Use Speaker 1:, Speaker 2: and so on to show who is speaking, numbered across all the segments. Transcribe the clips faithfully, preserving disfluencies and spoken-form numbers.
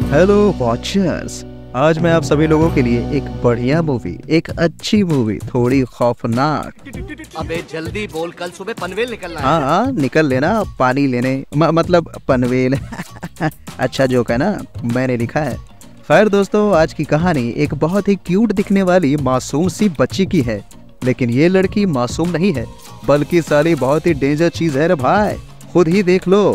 Speaker 1: Hello watchers, आज मैं आप सभी लोगों के लिए एक बढ़िया मूवी, एक अच्छी मूवी, थोड़ी खौफनाक।
Speaker 2: अबे जल्दी बोल, कल सुबह पनवेल निकलना है।
Speaker 1: हाँ हाँ निकल लेना पानी लेने, म, मतलब पनवेल। अच्छा जोक है ना, मैंने लिखा है। खैर दोस्तों, आज की कहानी एक बहुत ही क्यूट दिखने वाली मासूम सी बच्ची की है। लेकिन ये लड़की मासूम नहीं है, बल्कि साली बहुत ही डेंजर चीज है रे भाई, खुद ही देख लो।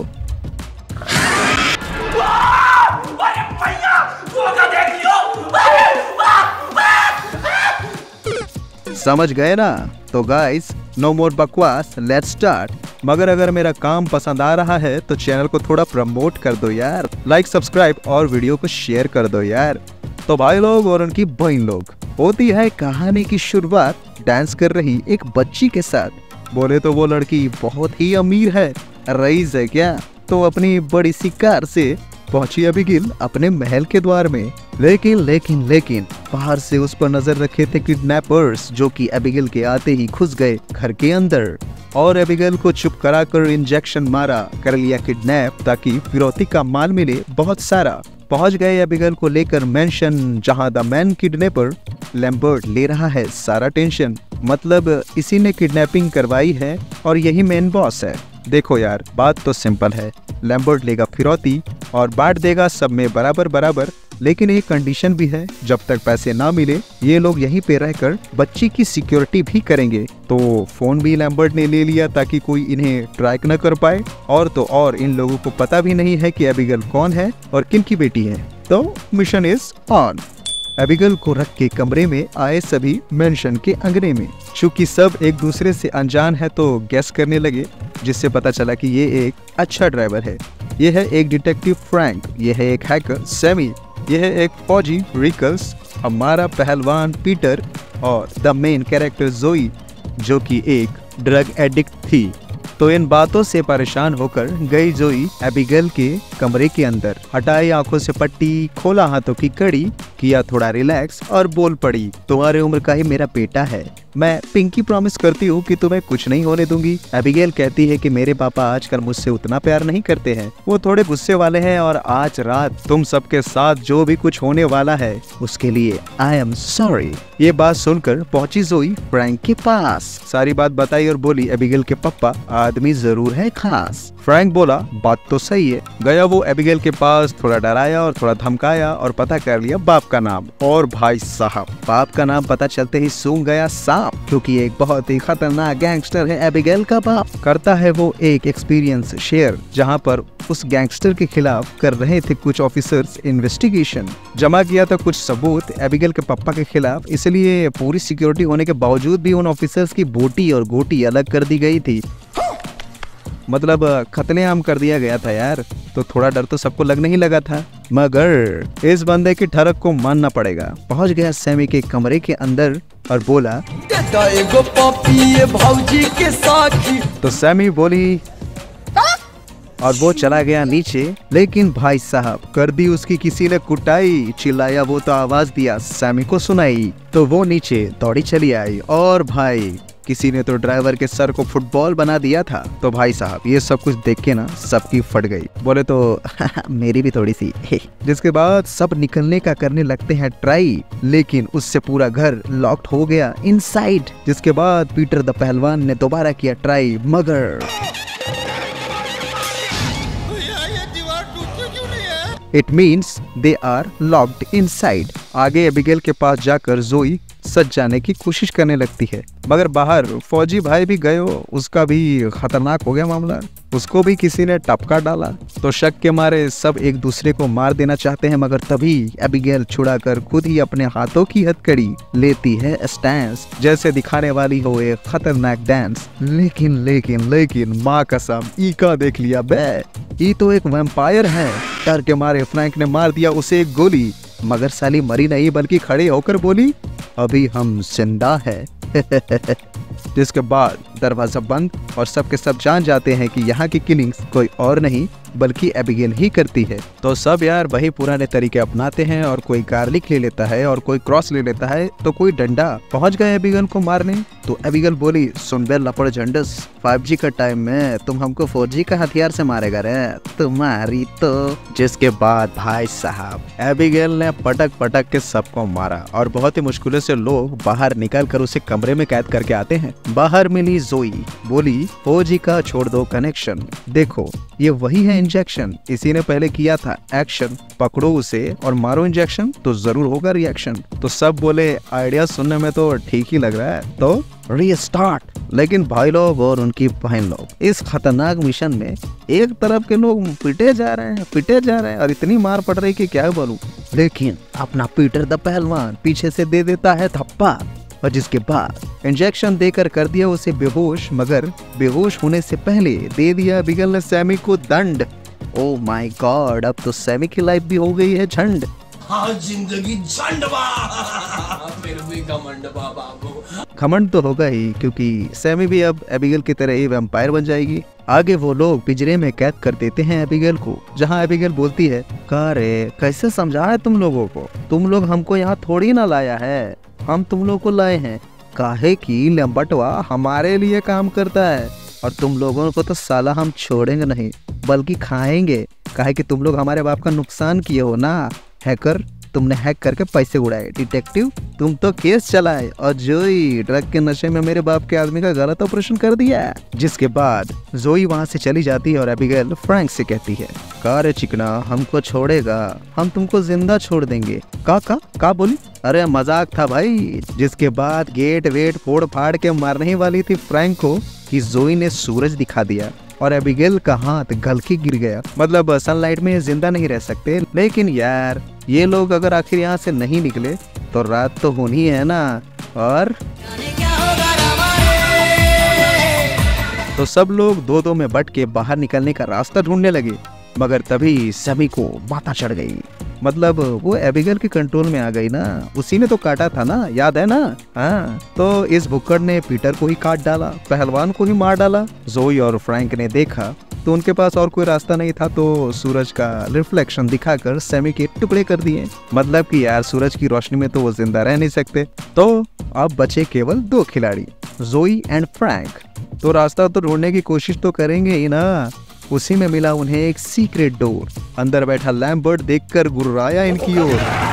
Speaker 1: समझ गए ना? तो गाइस, नो मोर बकवास, लेट्स स्टार्ट। मगर अगर मेरा काम पसंद आ रहा है तो चैनल को थोड़ा प्रमोट कर दो यार, लाइक सब्सक्राइब और वीडियो को शेयर कर दो यार। तो भाई लोग और उनकी बहन लोग, होती है कहानी की शुरुआत डांस कर रही एक बच्ची के साथ। बोले तो वो लड़की बहुत ही अमीर है, रईस है क्या। तो अपनी बड़ी सी कार से पहुंची अबिगिल अपने महल के द्वार में। लेकिन लेकिन लेकिन बाहर से उस पर नजर रखे थे किडनैपर्स, जो कि अबिगिल के आते ही घुस गए घर के अंदर और अबिगिल को चुप कराकर इंजेक्शन मारा, कर लिया किडनैप ताकि फिरौती का माल मिले बहुत सारा। पहुंच गए अबिगिल को लेकर मेंशन, जहां द मैन किडनैपर लैम्बर्ट ले रहा है सारा टेंशन। मतलब इसी ने किडनैपिंग करवाई है और यही मेन बॉस है। देखो यार, बात तो सिंपल है, लैम्बर्ट लेगा फिरौती और बांट देगा सब में बराबर बराबर। लेकिन एक कंडीशन भी है, जब तक पैसे ना मिले ये लोग यहीं पे रहकर बच्ची की सिक्योरिटी भी करेंगे। तो फोन भी लैम्बर्ट ने ले लिया ताकि कोई इन्हें ट्रैक न कर पाए। और तो और इन लोगों को पता भी नहीं है कि अबिगिल कौन है और किन की बेटी है। तो मिशन इज ऑन। अबिगिल को रख के कमरे में आए सभी मेंशन के अंगने में। चूंकि सब एक दूसरे से अनजान है तो गैस करने लगे, जिससे पता चला कि ये एक अच्छा ड्राइवर है, ये है एक डिटेक्टिव फ्रैंक, ये है एक हैकर सैमी, ये है एक फौजी रिकल्स, हमारा पहलवान पीटर और द मेन कैरेक्टर जोई, जो कि एक ड्रग एडिक्ट थी। तो इन बातों से परेशान होकर गई जोई अबिगिल के कमरे के अंदर, हटाई आंखों से पट्टी, खोला हाथों की कड़ी, किया थोड़ा रिलैक्स और बोल पड़ी, तुम्हारी उम्र का ही मेरा बेटा है, मैं पिंकी प्रॉमिस करती हूँ कि तुम्हें कुछ नहीं होने दूंगी। अबिगिल कहती है कि मेरे पापा आजकल मुझसे उतना प्यार नहीं करते हैं, वो थोड़े गुस्से वाले हैं और आज रात तुम सबके साथ जो भी कुछ होने वाला है उसके लिए आई एम सॉरी। ये बात सुनकर पहुंची जोई फ्रैंक के पास, सारी बात बताई और बोली अबिगिल के पापा आदमी जरूर है खास। फ्रैंक बोला बात तो सही है। गया वो एबिगिल के पास, थोड़ा डराया और थोड़ा धमकाया और पता कर लिया बाप का नाम। और भाई साहब, बाप का नाम पता चलते ही सूंघ गया सांप, क्योंकि एक बहुत ही खतरनाक गैंगस्टर है एबिगिल का बाप। करता है वो एक एक्सपीरियंस शेयर, जहां पर उस गैंगस्टर के खिलाफ कर रहे थे कुछ ऑफिसर्स इन्वेस्टिगेशन। जमा किया था कुछ सबूत एबिगिल के पापा के खिलाफ, इसलिए पूरी सिक्योरिटी होने के बावजूद भी उन ऑफिसर्स की बोटी और गोटी अलग कर दी गई थी। मतलब कत्लेआम कर दिया गया था यार। तो थोड़ा डर तो सबको लगने ही लगा था, मगर इस बंदे की ठरक को मानना पड़ेगा। पहुंच गया सैमी के कमरे के अंदर और बोला एगो पपी भौजी के साथी। तो सैमी बोली और वो चला गया नीचे। लेकिन भाई साहब, कर दी उसकी किसी ने कुटाई, चिल्लाया वो तो आवाज दिया सैमी को सुनाई। तो वो नीचे दौड़ी चली आई और भाई किसी ने तो ड्राइवर के सर को फुटबॉल बना दिया था। तो भाई साहब, ये सब कुछ देख के ना सबकी फट गई। बोले तो मेरी भी थोड़ी सी। जिसके बाद सब निकलने का करने लगते हैं ट्राई, लेकिन उससे पूरा घर लॉक्ड हो गया इनसाइड। जिसके बाद पीटर द पहलवान ने दोबारा किया ट्राई, मगर it means they are locked inside. आगे एबिगिल के पास जाकर जोई सच जाने की कोशिश करने लगती है, मगर बाहर फौजी भाई भी गए, उसका भी खतरनाक हो गया मामला, उसको भी किसी ने टपका डाला। तो शक के मारे सब एक दूसरे को मार देना चाहते हैं, मगर तभी एबिगिल छुड़ाकर खुद ही अपने हाथों की हथकड़ी लेती है स्टैंस, जैसे दिखाने वाली हो एक खतरनाक डांस। लेकिन लेकिन लेकिन माँ कसम, ई का देख लिया बे, ई तो एक वैम्पायर है। डर के मारे फ्रैंक ने मार दिया उसे एक गोली, मगर साली मरी नहीं बल्कि खड़े होकर बोली अभी हम जिंदा है। जिसके बाद दरवाजा बंद और सबके सब जान जाते हैं कि यहाँ की किलिंग्स कोई और नहीं बल्कि एबिगेल ही करती है। तो सब यार वही पुराने तरीके अपनाते हैं और कोई गार्लिक ले लेता है और कोई क्रॉस ले लेता है तो कोई डंडा। पहुंच गए एबिगेल को मारने तो एबिगेल बोली, सुन बे लपड़ झंडस, फाइव जी का टाइम में तुम हमको फोर जी का हथियार से मारेगा रे तुम्हारी तो। जिसके बाद भाई साहब एबिगेल ने पटक पटक के सबको मारा और बहुत ही मुश्किलों से लोग बाहर निकल कर उसे कमरे में कैद करके आते हैं। बाहर मिली जोई, बोली फोर जी का छोड़ दो कनेक्शन, देखो ये वही है इंजेक्शन, इसी ने पहले किया था एक्शन, पकड़ो उसे और मारो इंजेक्शन तो जरूर होगा रिएक्शन। तो सब बोले आइडिया सुनने में तो ठीक ही लग रहा है, तो रीस्टार्ट। लेकिन भाई लोग और उनकी बहन लोग इस खतरनाक मिशन में एक तरफ के लोग पिटे जा रहे हैं पिटे जा रहे हैं और इतनी मार पड़ रही कि क्या बोलूं। लेकिन अपना पीटर द पहलवान पीछे से दे देता है थप्पा और जिसके बाद इंजेक्शन देकर कर दिया उसे बेहोश, मगर बेहोश होने से पहले दे दिया एबिगेल ने सैमी को दंड। ओ माय गॉड, अब तो सैमी की लाइफ भी हो गई है झंड।
Speaker 3: हाँ जिंदगी झंड फिर भी घमंड बाबू।
Speaker 1: घमंड तो होगा ही क्योंकि सैमी भी अब एबिगेल की तरह ही वैम्पायर बन जाएगी। आगे वो लोग पिंजरे में कैद कर देते हैं एबिगेल को, जहाँ एबिगेल बोलती है, का रे कैसे समझाया तुम लोगों को, तुम लोग हमको यहाँ थोड़ी ना लाया है, हम तुम लोग को लाए हैं, काहे कि लंबटवा हमारे लिए काम करता है और तुम लोगों को तो साला हम छोड़ेंगे नहीं बल्कि खाएंगे, काहे कि तुम लोग हमारे बाप का नुकसान किए हो ना। हैकर, तुमने हैक करके पैसे उड़ाए, डिटेक्टिव तुम तो केस चलाए और जोई ड्रग के नशे में मेरे बाप के आदमी का गलत ऑपरेशन कर दिया। जिसके बाद जोई वहाँ से चली जाती है और एबिगेल फ्रैंक से कहती है, का रे चिकना हमको छोड़ेगा, हम तुमको जिंदा छोड़ देंगे। का का का बोली, अरे मजाक था भाई। जिसके बाद गेट वेट फोड़ फाड़ के मारने ही वाली थी फ्रैंक को कि जोई ने सूरज दिखा दिया और एबिगेल का हाथ गल के गिर गया। मतलब सनलाइट में जिंदा नहीं रह सकते, लेकिन यार ये लोग अगर आखिर यहाँ से नहीं निकले तो रात तो होनी है ना। और तो सब लोग दो दो में बट के बाहर निकलने का रास्ता ढूंढने लगे, मगर तभी सैमी को माता चढ़ गई। मतलब वो एबिगेल के कंट्रोल में आ गई ना, उसी ने तो काटा था ना, याद है ना। हाँ, तो इस भुक्कड़ ने पीटर को ही काट डाला, पहलवान को ही मार डाला। जोई और फ्रैंक ने देखा तो उनके पास और कोई रास्ता नहीं था, तो सूरज का रिफ्लेक्शन दिखाकर सैमी के टुकड़े कर दिए। मतलब कि यार सूरज की रोशनी में तो वो जिंदा रह नहीं सकते। तो अब बचे केवल दो खिलाड़ी, जोई एंड फ्रैंक। तो रास्ता तो ढूंढने की कोशिश तो करेंगे ही ना। उसी में मिला उन्हें एक सीक्रेट डोर। अंदर बैठा लैम्बर्ट देखकर गुर्राया इनकी ओर,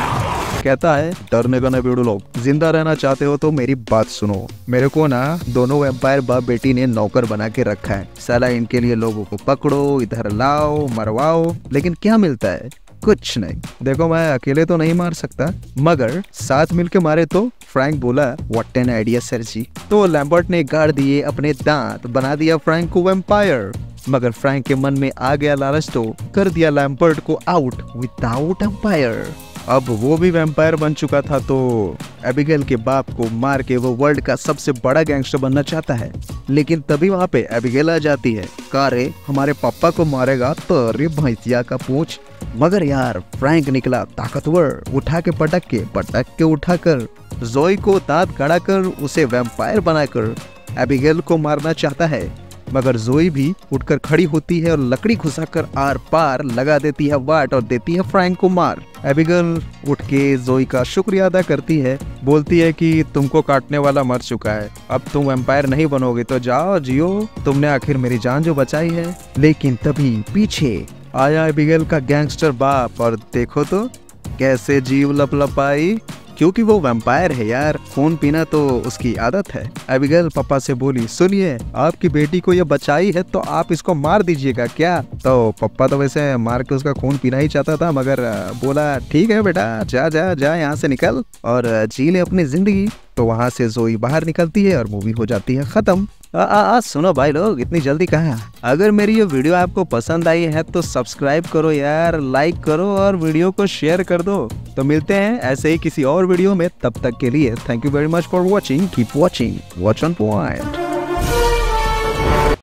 Speaker 1: कहता है, डरने का ना बेड़ू लोग, जिंदा रहना चाहते हो तो मेरी बात सुनो। मेरे को ना दोनों वैम्पायर बाप बेटी ने नौकर बना के रखा है, साला इनके लिए लोगों को पकड़ो, इधर लाओ, मरवाओ, लेकिन क्या मिलता है? कुछ नहीं। देखो मैं अकेले तो नहीं मार सकता, मगर साथ मिलके मारे तो। फ्रैंक बोला, what an idea sir ji. तो लैम्बर्ट ने गाड़ दिए अपने दांत, बना दिया फ्रैंक को वैम्पायर। मगर फ्रैंक के मन में आ गया लालच तो कर दिया लैम्बर्ट को आउट विदाउट एम्पायर। अब वो भी वैम्पायर बन चुका था, तो एबिगेल के बाप को मार के वो वर्ल्ड का सबसे बड़ा गैंगस्टर बनना चाहता है। लेकिन तभी वहाँ पे एबिगेल आ जाती है, कारे हमारे पापा को मारेगा तो अरे भैंसिया का पूछ। मगर यार फ्रैंक निकला ताकतवर, उठा के पटक के पटक के उठाकर जोई को दांत गड़ा कर उसे वैम्पायर बनाकर एबिगेल को मारना चाहता है। मगर जोई भी उठकर खड़ी होती है और लकड़ी घुसाकर आर पार लगा देती है वाट और देती है फ्रैंक को मार। एबिगेल उठ के जोई का शुक्रिया अदा करती है, बोलती है कि तुमको काटने वाला मर चुका है, अब तुम वैम्पायर नहीं बनोगे तो जाओ जियो, तुमने आखिर मेरी जान जो बचाई है। लेकिन तभी पीछे आया एबिगेल का गैंगस्टर बाप और देखो तो कैसे जीव लपलपाई, क्योंकि वो वैम्पायर है यार, खून पीना तो उसकी आदत है। एबिगेल पापा से बोली, सुनिए आपकी बेटी को ये बचाई है तो आप इसको मार दीजिएगा क्या? तो पापा तो वैसे मार के उसका खून पीना ही चाहता था, मगर बोला ठीक है बेटा, जा जा जा यहाँ से निकल और जी ले अपनी जिंदगी। तो वहाँ से जोई बाहर निकलती है और मूवी हो जाती है खत्म। आ, आ, आ, सुनो भाई लोग, इतनी जल्दी कहाँ? अगर मेरी ये वीडियो आपको पसंद आई है तो सब्सक्राइब करो यार, लाइक करो और वीडियो को शेयर कर दो। तो मिलते हैं ऐसे ही किसी और वीडियो में, तब तक के लिए thank you very much for watching, keep watching, watch on point.